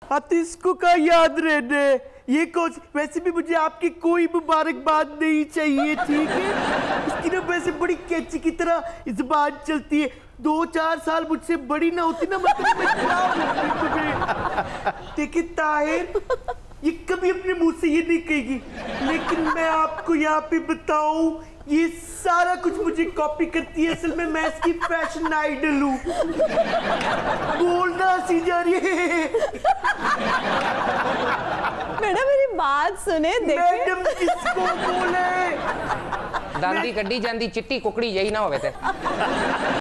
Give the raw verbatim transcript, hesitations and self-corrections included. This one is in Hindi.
हाँ तो इसको का याद रहना है। ये कौन, वैसे भी मुझे आपकी कोई मुबारकबाद नहीं चाहिए, ठीक है? इसकी ना वैसे बड़ी कैची की तरह ज़बान चलती है। दो चार साल मुझसे बड़ी ना होती ना, मतलब मैं क्या बोलती तुम्हें। देखिए ताहिर, ये कभी अपने मुंह से ये नहीं कहेगी, लेकिन मैं आपको यहाँ पे बताऊं, ये सारा कुछ मुझे कॉपी करती है। असल में मैं इसकी फैशन आइडल हूँ। बोलना सी जा रही है। मैडम मेरी बात सुने, देखिए। मैडम किसको बोले? दांदी कड्डी जांदी चिट्टी कुकड़ी यही ना होवे ते।